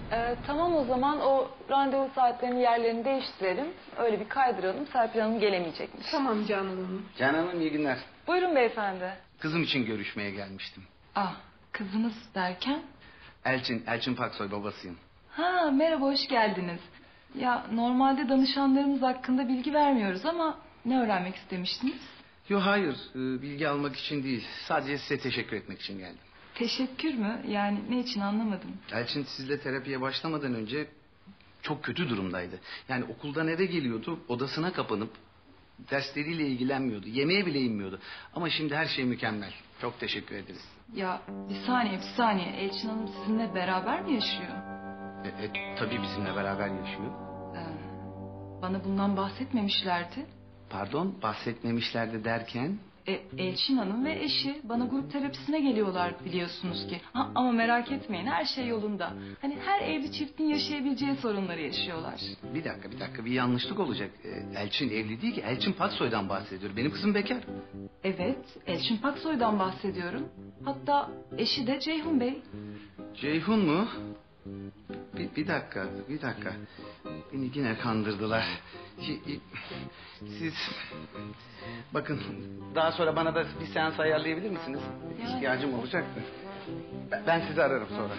Tamam o zaman o randevu saatlerinin yerlerini değiştirelim. Öyle bir kaydıralım. Serpil Hanım gelemeyecekmiş. Tamam Canan Hanım. Canan Hanım iyi günler. Buyurun beyefendi. Kızım için görüşmeye gelmiştim. Kızınız derken? Elçin Paksoy babasıyım. Merhaba hoş geldiniz. Ya normalde danışanlarımız hakkında bilgi vermiyoruz ama ne öğrenmek istemiştiniz? Yok hayır bilgi almak için değil. Sadece size teşekkür etmek için geldim. Teşekkür mü? Yani ne için anlamadım. Elçin sizle terapiye başlamadan önce çok kötü durumdaydı. Yani okuldan eve geliyordu, odasına kapanıp dersleriyle ilgilenmiyordu. Yemeğe bile inmiyordu. Ama şimdi her şey mükemmel. Çok teşekkür ederiz. Ya bir saniye. Elçin Hanım sizinle beraber mi yaşıyor? Tabii bizimle beraber yaşıyor. Bana bundan bahsetmemişlerdi. Pardon, bahsetmemişlerdi derken? Elçin Hanım ve eşi bana grup terapisine geliyorlar biliyorsunuz ki. Ama merak etmeyin her şey yolunda. Hani her evli çiftin yaşayabileceği sorunları yaşıyorlar. Bir dakika bir yanlışlık olacak. Elçin evli değil ki, Elçin Paksoy'dan bahsediyor. Benim kızım bekar. Evet, Elçin Paksoy'dan bahsediyorum. Hatta eşi de Ceyhun Bey. Ceyhun mu? Bir dakika. Beni yine kandırdılar. Siz... Bakın, daha sonra bana da bir seans ayarlayabilir misiniz? İhtiyacım olacaktı. Ben sizi ararım sonra.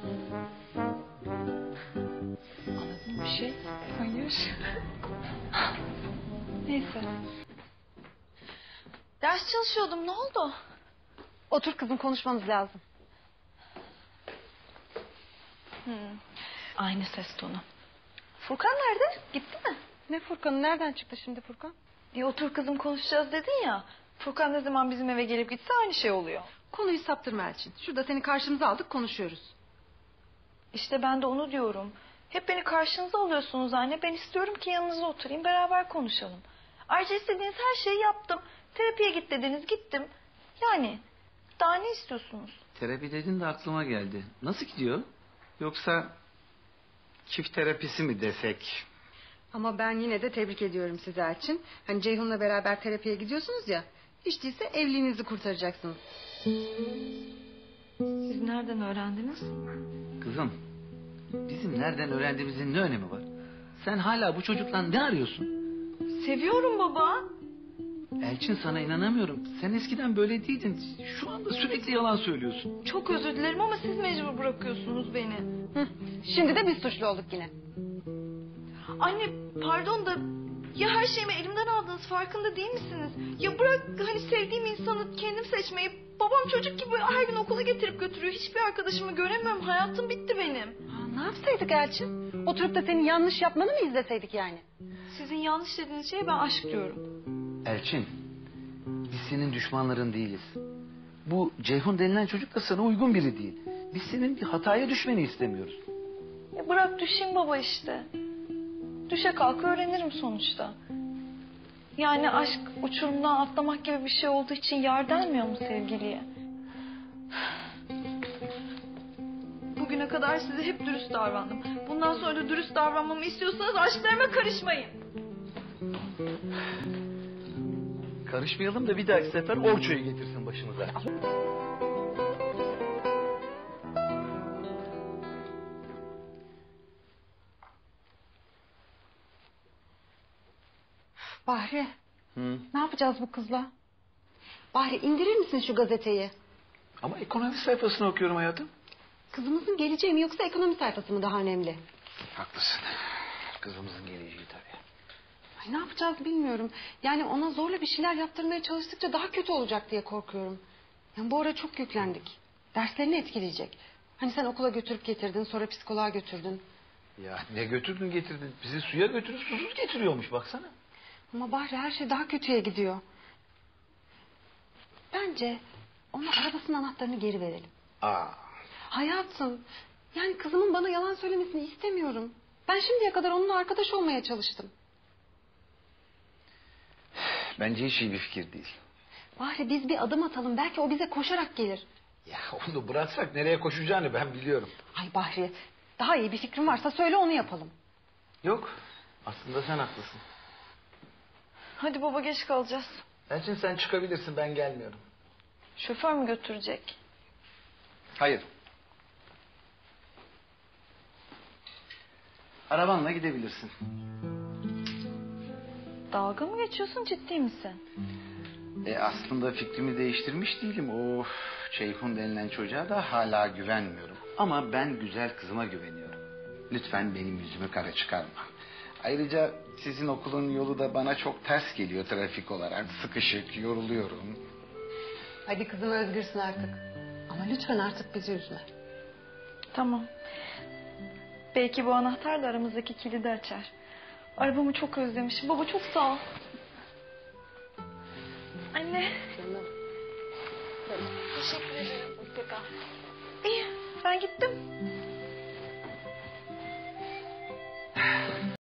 Anladın bir şey? Hayır. Neyse. Ders çalışıyordum, ne oldu? Otur kızım, konuşmamız lazım. Aynı ses tonu. Furkan nerede? Gitti mi? Ne Furkan'ı? Nereden çıktı şimdi Furkan? Otur kızım konuşacağız dedin ya. Furkan ne zaman bizim eve gelip gitse aynı şey oluyor. Konuyu saptırma Elçin. Şurada seni karşımıza aldık, konuşuyoruz. İşte ben de onu diyorum. Hep beni karşınıza alıyorsunuz anne. Ben istiyorum ki yanınıza oturayım, beraber konuşalım. Ayrıca istediğiniz her şeyi yaptım. Terapiye git dediniz, gittim. Yani daha ne istiyorsunuz? Terapi dedin de aklıma geldi. Nasıl gidiyor? Yoksa çift terapisi mi desek? Ama ben yine de tebrik ediyorum sizi Elçin. Hani Ceyhun'la beraber terapiye gidiyorsunuz ya. Hiç değilse evliliğinizi kurtaracaksınız. Siz nereden öğrendiniz? Kızım, bizim nereden öğrendiğimizin ne önemi var? Sen hala bu çocukla ne arıyorsun? Seviyorum baba. Elçin sana inanamıyorum. Sen eskiden böyle değildin. Şu anda sürekli yalan söylüyorsun. Çok özür dilerim ama siz mecbur bırakıyorsunuz beni. Şimdi de biz suçlu olduk yine. Anne pardon da ya her şeyimi elimden aldınız, farkında değil misiniz? Ya bırak hani sevdiğim insanı kendim seçmeyi. Babam çocuk gibi her gün okula getirip götürüyor. Hiçbir arkadaşımı göremiyorum. Hayatım bitti benim. Ne yapsaydık Elçin? Oturup da senin yanlış yapmanı mı izleseydik yani? Sizin yanlış dediğiniz şeye ben aşk diyorum. Elçin, biz senin düşmanların değiliz. Bu Ceyhun denilen çocuk da sana uygun biri değil. Biz senin bir hataya düşmeni istemiyoruz. Ya bırak düşeyim baba işte. Düşe kalka öğrenirim sonuçta. Yani aşk uçurumdan atlamak gibi bir şey olduğu için yar denmiyor mu sevgiliye? Bugüne kadar size hep dürüst davrandım. Bundan sonra da dürüst davranmamı istiyorsanız aşklarıma karışmayın. Karışmayalım da bir dahaki sefer Orço'yu getirsin başımıza. Bahri, ne yapacağız bu kızla? Bahri indirir misin şu gazeteyi? Ama ekonomi sayfasını okuyorum hayatım. Kızımızın geleceği mi yoksa ekonomi sayfası mı daha önemli? Haklısın. Kızımızın geleceği tabii. Ay, ne yapacağız bilmiyorum. Yani ona zorla bir şeyler yaptırmaya çalıştıkça daha kötü olacak diye korkuyorum. Yani bu ara çok yüklendik. Derslerini etkileyecek. Hani sen okula götürüp getirdin, sonra psikoloğa götürdün. Ya ne götürdün getirdin? Bizi suya götürüp susuz getiriyormuş baksana. Ama Bahri her şey daha kötüye gidiyor. Bence ona arabasının anahtarını geri verelim. Hayatım, yani kızımın bana yalan söylemesini istemiyorum. Ben şimdiye kadar onunla arkadaş olmaya çalıştım. Bence hiç iyi bir fikir değil. Bahri biz bir adım atalım, belki o bize koşarak gelir. Ya onu bıraksak nereye koşacağını ben biliyorum. Ay Bahri, daha iyi bir fikrin varsa söyle onu yapalım. Yok, aslında sen haklısın. Hadi baba geç kalacağız. Elçin sen çıkabilirsin, ben gelmiyorum. Şoför mü götürecek? Hayır. Arabanla gidebilirsin. Dalga mı geçiyorsun, ciddi misin? Aslında fikrimi değiştirmiş değilim. O Ceyhun denilen çocuğa da hala güvenmiyorum. Ama ben güzel kızıma güveniyorum. Lütfen benim yüzümü kara çıkarma. Ayrıca sizin okulun yolu da bana çok ters geliyor trafik olarak. Sıkışık, yoruluyorum. Hadi kızım, özgürsün artık. Ama lütfen artık bizi üzme. Tamam. Belki bu anahtar da aramızdaki kilidi açar. Arabamı çok özlemişim. Baba çok sağ ol. Anne. Canım. Teşekkür ederim. Hoşça kal. İyi, ben gittim.